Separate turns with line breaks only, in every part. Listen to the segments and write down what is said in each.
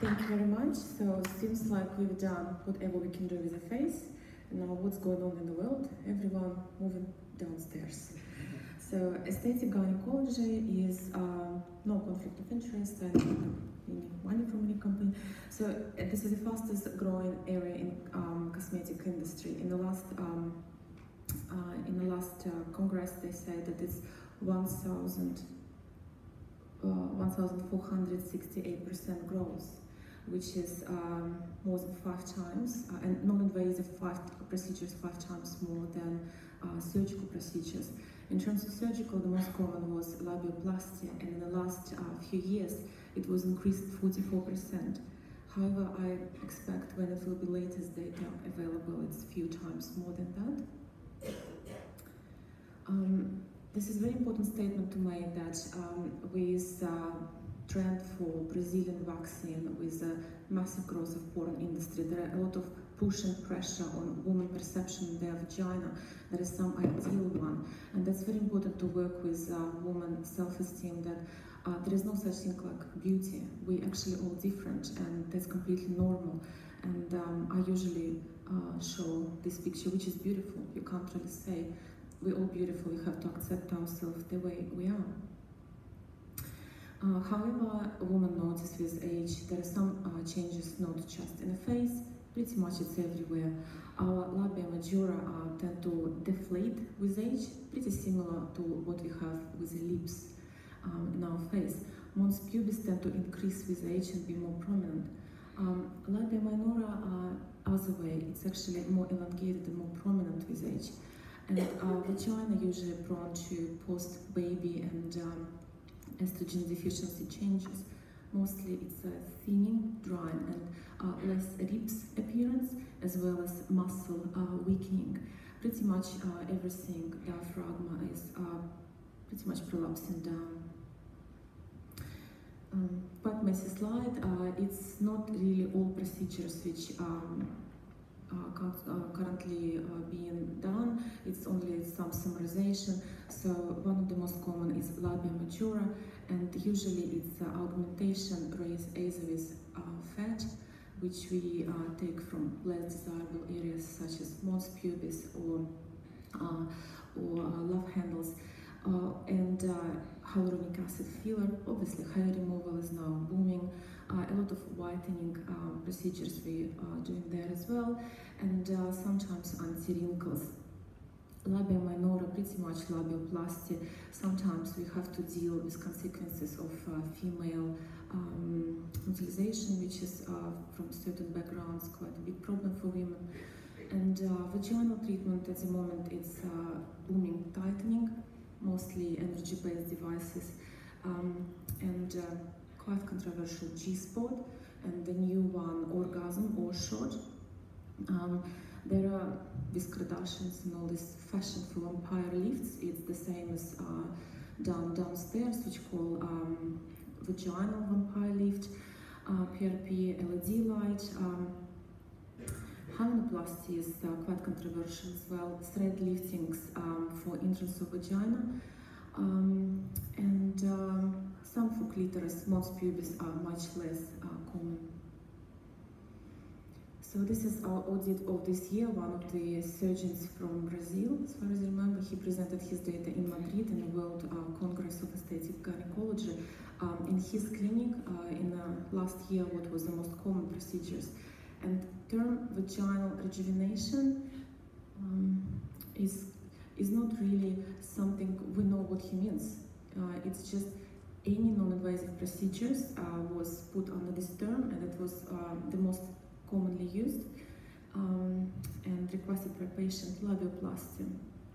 Thank you very much. So it seems like we've done whatever we can do with the face. Now what's going on in the world? Everyone moving downstairs. So aesthetic gynecology is no conflict of interest and any money from any company. So this is the fastest growing area in cosmetic industry. In the last Congress, they said that it's 1,468% growth, which is more than 5 times, and non-invasive procedures 5 times more than surgical procedures. In terms of surgical, the most common was labioplasty, and in the last few years, it was increased 44%. However, I expect when it will be latest data available, it's a few times more than that. This is a very important statement to make that with trend for Brazilian vaccine, with the massive growth of porn industry, there are a lot of push and pressure on women perception in their vagina. There is some ideal one, and that's very important to work with women self-esteem, that there is no such thing like beauty. We actually all different, and that's completely normal. And I usually show this picture, which is beautiful. You can't really say we're all beautiful. We have to accept ourselves the way we are. However, a woman notices with age there are some changes, not just in the face, pretty much it's everywhere. Our labia majora tend to deflate with age, pretty similar to what we have with the lips in our face. Mons pubis tend to increase with age and be more prominent. Labia minora other way, it's actually more elongated and more prominent with age. And vagina usually prone to post-baby and estrogen deficiency changes. Mostly it's thinning, drying, and less ribs appearance, as well as muscle weakening. Pretty much everything, diaphragma is pretty much prolapsing down. Quite messy slide. It's not really all procedures which currently being done. It's only some summarization. So one of the most common is labia majora, and usually it's augmentation raised either with fat, which we take from less desirable areas such as mons pubis or love handles, and hyaluronic acid filler. Obviously, hair removal is now booming. A lot of whitening procedures we are doing there as well, and sometimes anti-wrinkles. Labia minora, pretty much labioplasty. Sometimes we have to deal with consequences of female utilization, which is from certain backgrounds quite a big problem for women. And vaginal treatment at the moment it's booming tightening, mostly energy-based devices, and quite controversial G-spot, and the new one, orgasm or shot. There are these Kardashians and all this fashion for vampire lifts. It's the same as downstairs, which call vaginal vampire lift, PRP, LED light. Hymenoplasty is quite controversial as well. Thread liftings for entrance of vagina, and some for clitoris. Mons pubis are much less common. So this is our audit of this year. One of the surgeons from Brazil, as far as I remember, he presented his data in Madrid in the World Congress of Aesthetic Gynecology. In his clinic, in the last year, what was the most common procedures? And term vaginal rejuvenation is not really something we know what he means. It's just any non-invasive procedures was put under this term, and it was the most commonly used and requested per patient. Labioplasty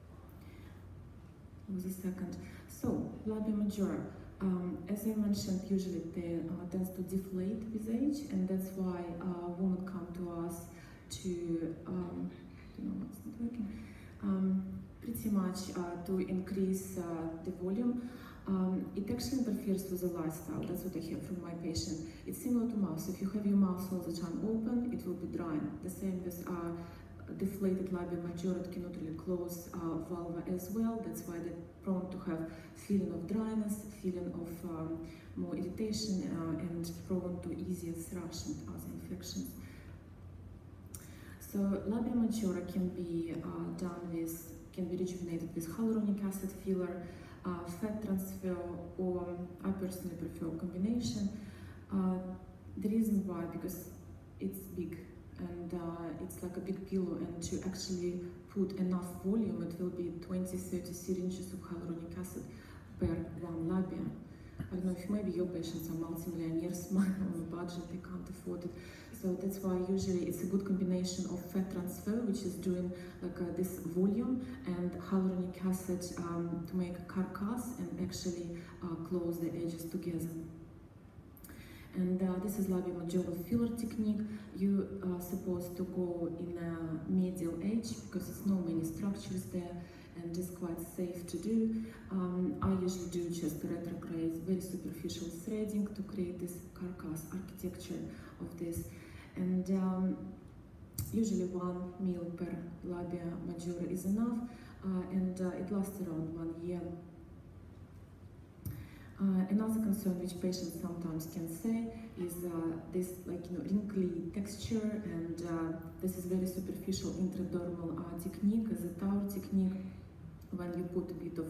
was the second. So labia majora, as I mentioned, usually they tends to deflate with age, and that's why women come to us to it's not working. Pretty much to increase the volume. It actually interferes with the lifestyle. That's what I hear from my patient. It's similar to mouth. If you have your mouth all the time open, it will be drying. The same with deflated labia majora. It cannot really close vulva as well. That's why they're prone to have feeling of dryness, feeling of more irritation and prone to easier thrush and other infections. So labia majora can be rejuvenated with hyaluronic acid filler, fat transfer, or I personally prefer a combination. The reason why, because it's big and it's like a big pillow, and to actually put enough volume, it will be 20-30 syringes of hyaluronic acid per one labia. I don't know if maybe your patients are multimillionaires, mine on a budget, they can't afford it. So that's why usually it's a good combination of fat transfer, which is doing like this volume, and hyaluronic acid to make a carcass and actually close the edges together. And this is labia majora filler technique. You are supposed to go in a medial edge because there's no many structures there, and it's quite safe to do. I usually do just retrograde, very superficial threading to create this carcass architecture of this. And usually 1 mil per labia majora is enough, and it lasts around 1 year. Another concern which patients sometimes can say is this wrinkly texture, and this is very superficial intradermal technique, as a tower technique, when you put a bit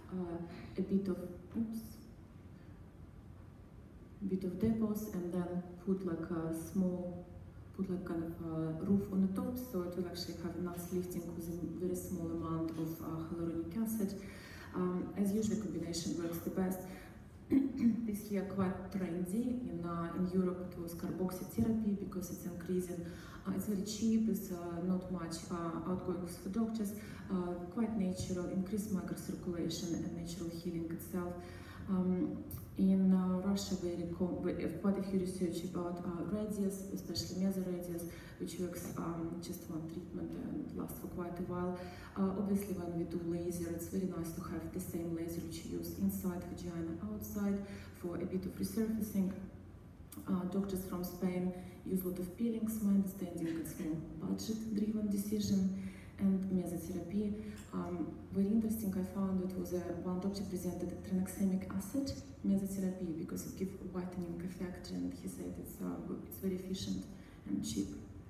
of depots and then put like a small, kind of roof on the top, so it will actually have nice lifting with a very small amount of hyaluronic acid. As usual, combination works the best. This here quite trendy. In Europe it was carboxytherapy because it's increasing. It's very cheap, it's not much outgoing for doctors, quite natural, increased microcirculation and natural healing itself. In Russia, quite a few research about radius, especially mesoradius, which works just one treatment and lasts for quite a while. Obviously, when we do laser, it's very nice to have the same laser which you use inside vagina, outside, for a bit of resurfacing. Doctors from Spain use a lot of peelings. My understanding it's more budget-driven decision. And mesotherapy, very interesting. I found it was one doctor presented tranexamic acid mesotherapy because it gives a whitening effect, and he said it's very efficient and cheap.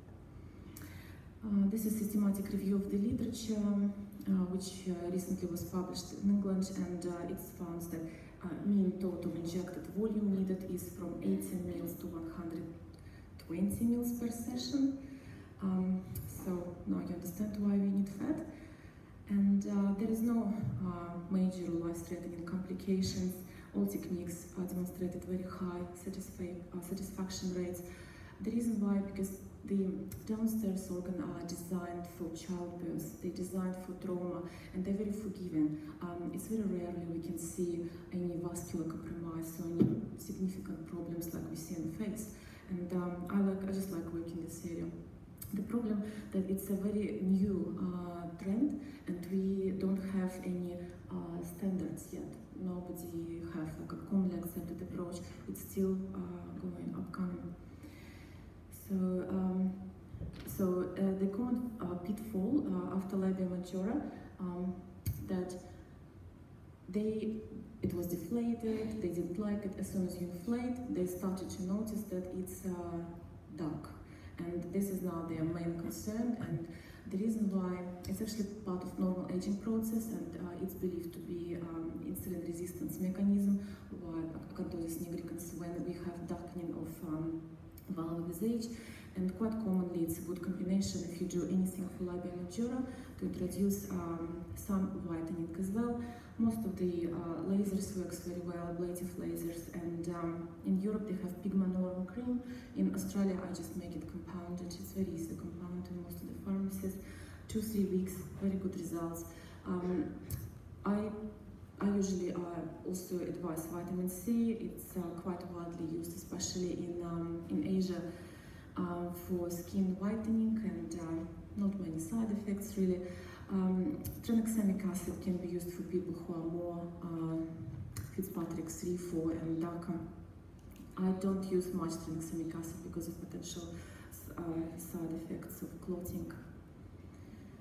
This is systematic review of the literature, which recently was published in England, and it's found that mean total injected volume needed is from 80 mils to 120 mils per session. So now you understand why we need fat. And there is no major life-threatening complications. All techniques demonstrated very high satisfaction rates. The reason why, because the downstairs organs are designed for childbirth, they're designed for trauma, and they're very forgiving. It's very rarely we can see any vascular compromise or any significant problems like we see in the face. And I just like working in this area. The problem that it's a very new trend, and we don't have any standards yet. Nobody have like a commonly accepted approach. It's still upcoming. So the common pitfall after labia majora, that it was deflated, they didn't like it. As soon as you inflate, they started to notice that it's dark. And this is now their main concern, and the reason why it's actually part of normal aging process, and it's believed to be insulin resistance mechanism, why acanthosis nigricans, when we have darkening of vulva with age. And quite commonly it's a good combination if you do anything for labia majora to introduce some whitening as well. Most of the lasers works very well, ablative lasers, and in Europe they have Pigmanorum cream. In Australia I just make it compounded. It's very easy to compound in most of the pharmacies. 2-3 weeks, very good results. I usually also advise vitamin C. It's quite widely used, especially in Asia, for skin whitening, and not many side effects really. Tranexamic acid can be used for people who are more Fitzpatrick 3, 4 and darker. I don't use much tranexamic acid because of potential side effects of clotting.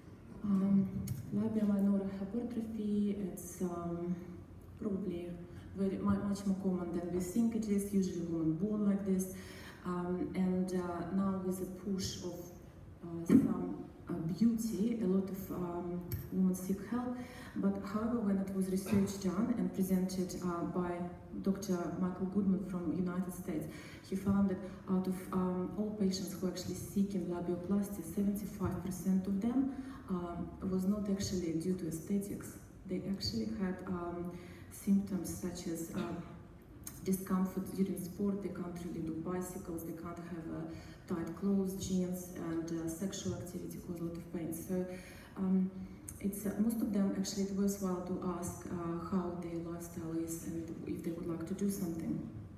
Labia minora hypertrophy, it's probably much more common than we think it is. Usually women born like this, and now with the push of some beauty, a lot of women seek help. But however, when it was research done and presented by Dr. Michael Goodman from United States, he found that out of all patients who actually seeking labioplasty, 75% of them was not actually due to aesthetics. They actually had symptoms such as discomfort during sport. They can't really do bicycles, they can't have tight clothes, jeans, and sexual activity cause a lot of pain. So it's most of them actually it was worthwhile to ask how their lifestyle is and if they would like to do something.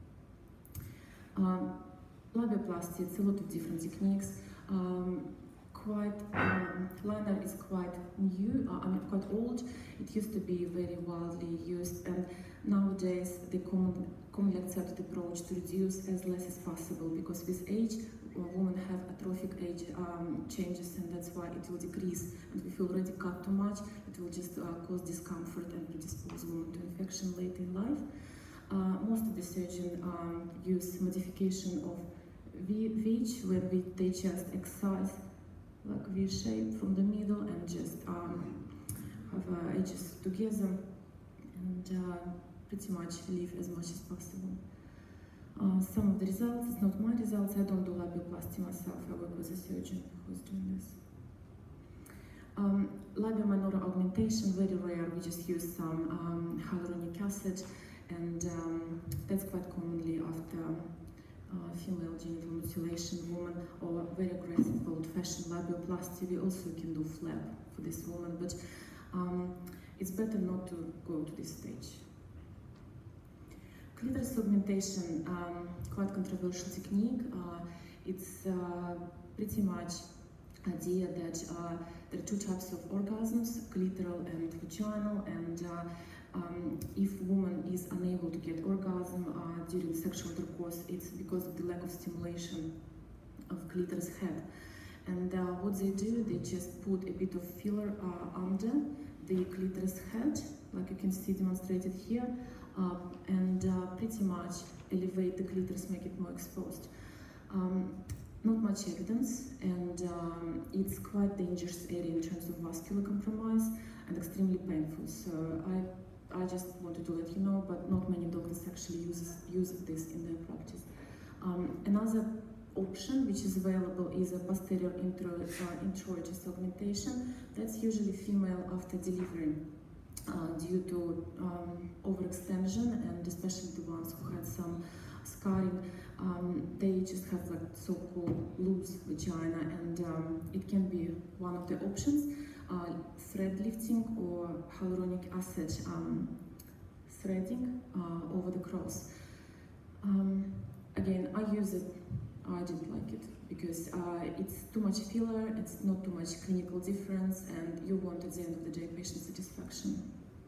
Labioplasty, it's a lot of different techniques. Liner is quite new, quite old. It used to be very widely used, and nowadays the commonly accepted approach to reduce as less as possible, because with age, women have atrophic age changes, and that's why it will decrease. And if you already cut too much, it will just cause discomfort and predispose women to infection later in life. Most of the surgeons use modification of V-H, where they just excise like V-shape from the middle and just have edges together and pretty much leave as much as possible. Some of the results, it's not my results, I don't do labioplasty myself, I work with a surgeon who's doing this. Labial minora augmentation, very rare, we just use some hyaluronic acid, and that's quite commonly after female genital mutilation woman, or very aggressive old-fashioned labioplasty. We also can do flap for this woman, but it's better not to go to this stage. Clitoris augmentation, quite controversial technique. It's pretty much idea that there are two types of orgasms, clitoral and vaginal, and if woman is unable to get orgasm during sexual intercourse, it's because of the lack of stimulation of clitoris head. And what they do, they just put a bit of filler under the clitoris head, like you can see demonstrated here, and pretty much elevate the clitoris, make it more exposed. Not much evidence, and it's quite dangerous area in terms of vascular compromise and extremely painful. So I just wanted to let you know, but not many doctors actually use this in their practice. Another option which is available is a posterior introitus augmentation. That's usually female after delivery due to overextension, and especially the ones who had some scarring. They just have like so-called loose vagina, and it can be one of the options. Thread lifting or hyaluronic acid threading over the cross. Again, I use it. I didn't like it because it's too much filler, it's not too much clinical difference, and you want at the end of the day patient satisfaction.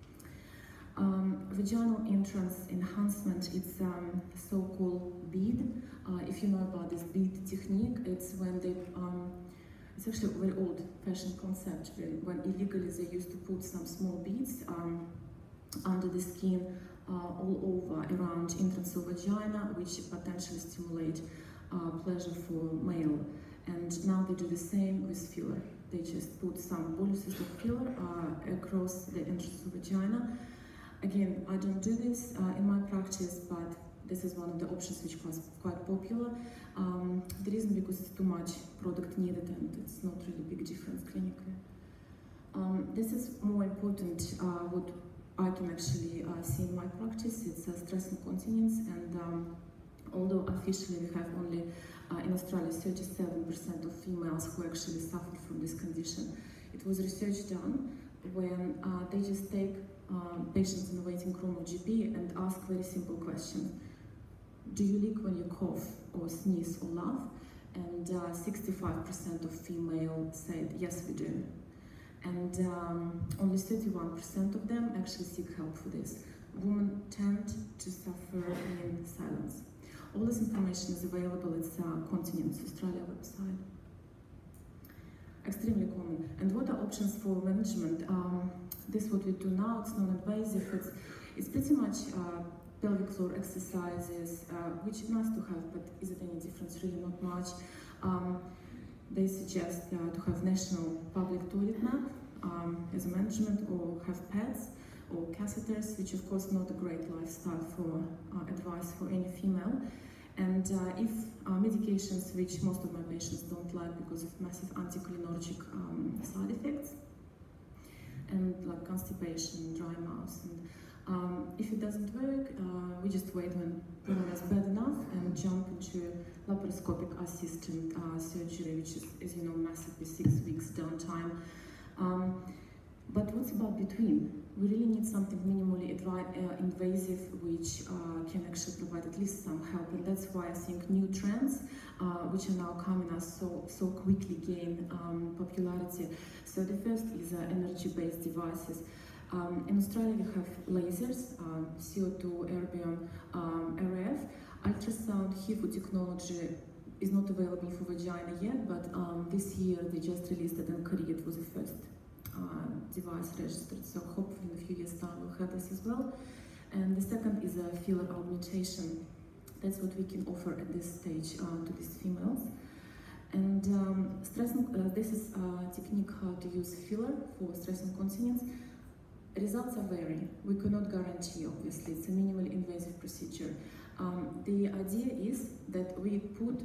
Vaginal entrance enhancement, it's so-called bead. If you know about this bead technique, it's when they it's actually a very old-fashioned concept when illegally they used to put some small beads under the skin all over around entrance of vagina, which potentially stimulate pleasure for male. And now they do the same with filler. They just put some boluses of filler across the entrance of vagina. Again, I don't do this in my practice, but this is one of the options which was quite popular. The reason because it's too much product needed and it's not really big difference clinically. This is more important what I can actually see in my practice. It's stress incontinence, and although officially we have only in Australia 37% of females who actually suffer from this condition. It was research done when they just take patients in the waiting room of GP and ask very simple question. Do you leak when you cough or sneeze or laugh? And 65% of female said, yes, we do. And only 31% of them actually seek help for this. Women tend to suffer in silence. All this information is available at Continence Australia website. Extremely common. And what are options for management? This is what we do now. It's non-invasive. It's pretty much pelvic floor exercises, which is nice to have, but is it any difference? Really not much. They suggest to have national public toilet map as a management, or have pads or catheters, which of course not a great lifestyle for advice for any female. And if medications which most of my patients don't like because of massive anticholinergic side effects, and like constipation, dry mouth, and if it doesn't work, we just wait when woman is bad enough and jump into laparoscopic assisted surgery, which is, as you know, massive with 6 weeks downtime. But what's about between? We really need something minimally invasive, which can actually provide at least some help, and that's why I think new trends, which are now coming us so quickly gain popularity. So the first is energy-based devices. In Australia we have lasers, CO2, erbium, RF. Ultrasound HIFU technology is not available for vagina yet, but this year they just released it, and Korea was the first device registered, so hopefully in a few years time we'll have this as well. And the second is a filler augmentation. That's what we can offer at this stage to these females. And this is a technique how to use filler for stress incontinence. Results are varying. We cannot guarantee, obviously, it's a minimally invasive procedure. The idea is that we put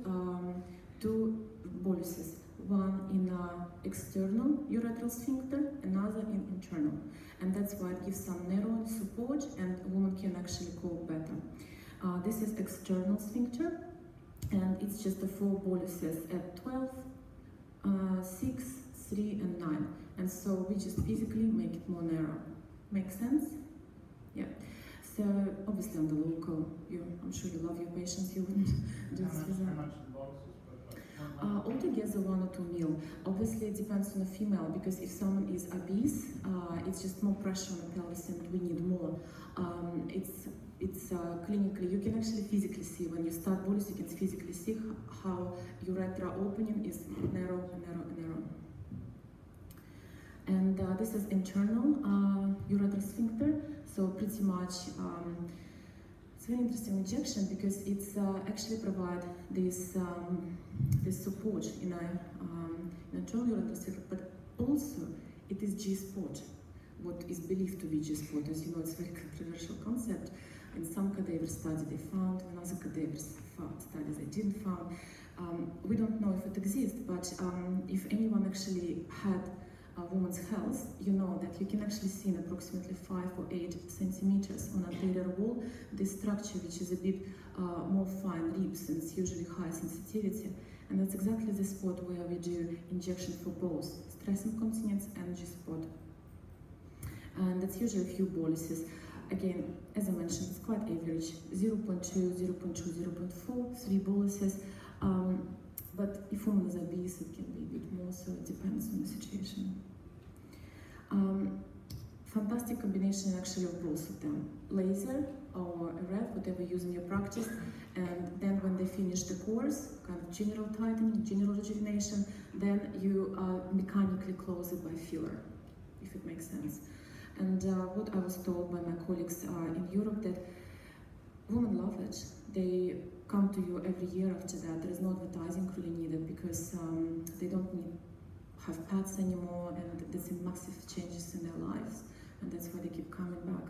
2 boluses, one in external urethral sphincter, another in internal. And that's why it gives some narrow support and a woman can actually cope better. This is external sphincter, and it's just the 4 boluses at 12, 6, 3, and 9. And so we just physically make it more narrow. Make sense? Yeah. So obviously on the local, I'm sure you love your patients, you wouldn't do this with them. Altogether 1 or 2 mil. Obviously it depends on the female, because if someone is obese, it's just more pressure on the pelvis and we need more. It's clinically, you can actually physically see when you start bolus, you can physically see how urethra opening is narrow, narrow, narrow. And this is internal urethral sphincter, so pretty much it's a very interesting injection because it's actually provide this this support in a internal urethral sphincter, but also it is G-spot, what is believed to be G-spot. As you know, it's a very controversial concept. In some cadaver studies they found, in other cadaver studies they didn't found. We don't know if it exists, but if anyone actually had a woman's health, you know that you can actually see in approximately 5 or 8 centimeters on anterior wall this structure, which is a bit more fine ribs, and it's usually high sensitivity. And that's exactly the spot where we do injection for both stress incontinence and G-spot. And that's usually a few boluses. Again, as I mentioned, it's quite average, 0.2, 0.2, 0.4, 3 boluses. But if woman is obese, it can be a bit more, so it depends on the situation. Fantastic combination actually of both of them. Laser or RF, whatever you use in your practice, and then when they finish the course, kind of general tightening, general rejuvenation, then you mechanically close it by filler, if it makes sense. And what I was told by my colleagues in Europe, that women love it. They come to you every year after that. There is no advertising really needed because they don't have pads anymore, and there's massive changes in their lives, and that's why they keep coming back.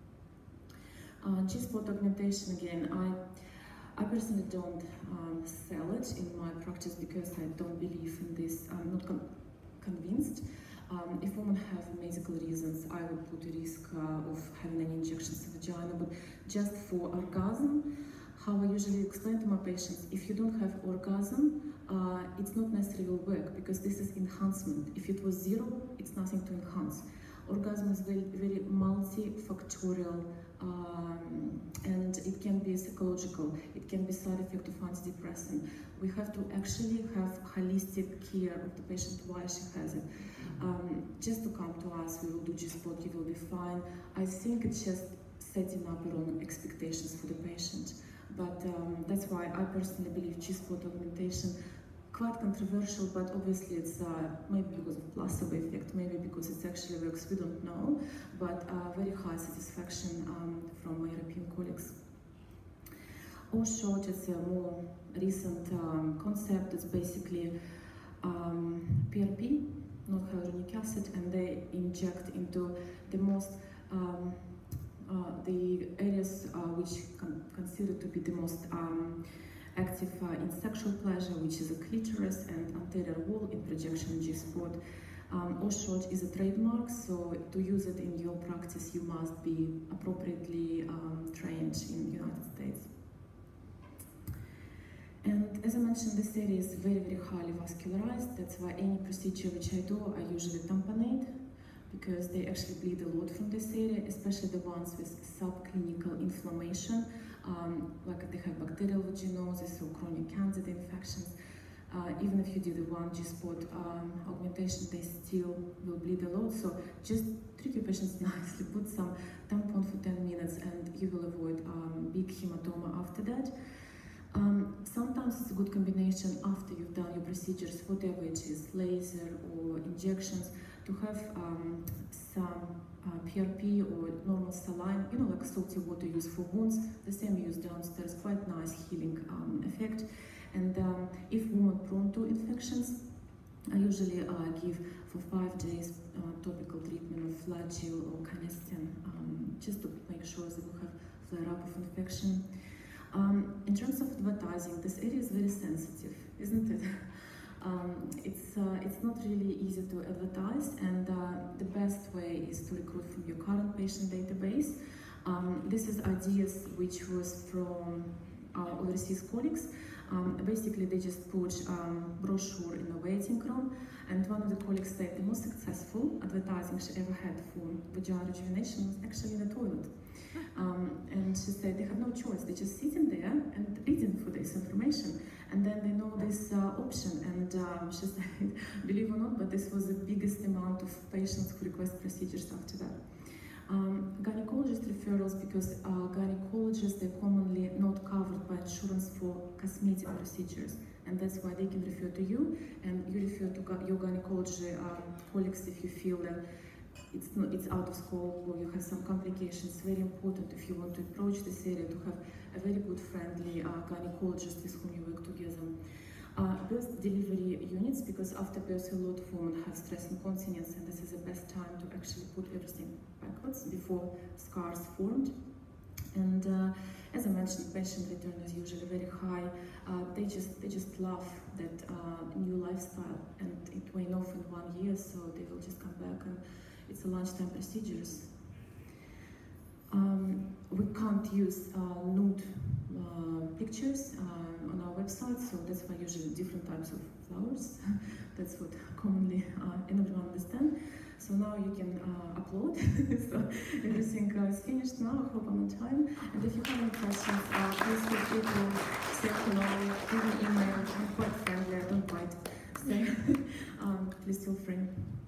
G-spot augmentation, again, I personally don't sell it in my practice because I don't believe in this. I'm not convinced. If women have medical reasons, I would put a risk of having any injections in the vagina, but just for orgasm, how I usually explain to my patients, if you don't have orgasm, it's not necessarily will work, because this is enhancement. If it was 0, it's nothing to enhance. Orgasm is very, very multifactorial, and it can be psychological, it can be side effect of antidepressant. We have to actually have holistic care of the patient, why she has it. Just to come to us, we will do G-spot, you will be fine. I think it's just setting up wrong expectations for the patient. But that's why I personally believe G-spot augmentation quite controversial, but obviously it's maybe because of placebo effect, maybe because it actually works, we don't know, but very high satisfaction from my European colleagues. OSHOT is a more recent concept. It's basically PRP, not hyaluronic acid, and they inject into the most the areas which considered to be the most active in sexual pleasure, which is a clitoris and anterior wall in projection G-spot. OSHOT is a trademark, so to use it in your practice, you must be appropriately trained in the United States. And as I mentioned, this area is very, very highly vascularized. That's why any procedure which I do, I usually tamponade, because they actually bleed a lot from this area, especially the ones with subclinical inflammation, like they have bacterial vaginosis or chronic candida infections. Even if you do the one G-spot augmentation, they still will bleed a lot. So just treat your patients nicely, put some tampon for 10 minutes, and you will avoid big hematoma after that. Sometimes it's a good combination after you've done your procedures, whatever it is, laser or injections, to have some PRP or normal saline, you know, like salty water used for wounds, the same used downstairs, quite nice healing effect. And if woman prone to infections, I usually give for 5 days topical treatment of Flagyl or Canesten, just to make sure that we have flare-up of infection. In terms of advertising, this area is very sensitive, isn't it? It's not really easy to advertise, and the best way is to recruit from your current patient database. This is ideas which was from our overseas colleagues. Basically, they just put brochure in a waiting room, and one of the colleagues said the most successful advertising she ever had for vaginal rejuvenation was actually in the toilet. And she said they have no choice, they just sitting there and reading for this information, and then they know this option. And she said, believe or not, but this was the biggest amount of patients who request procedures after that. Gynecologist referrals, because gynecologists, they're commonly not covered by insurance for cosmetic procedures, and that's why they can refer to you, and you refer to your gynecology colleagues if you feel that it's out of scope or you have some complications. Very important if you want to approach this area to have a very good, friendly gynecologist with whom you work together. Birth delivery units, because after birth a lot of women have stress incontinence, and this is the best time to actually put everything backwards before scars formed. And as I mentioned, patient return is usually very high. They just love that new lifestyle, and it went off in 1 year, so they will just come back, and it's a lunchtime procedures. We can't use nude pictures on our website, so that's why usually different types of flowers. That's what commonly everyone understands. So now you can upload. So everything is finished now. I hope I'm on time. And if you have any questions, please feel free to say hello, give me an email. I'm quite friendly, I don't bite. So please feel free.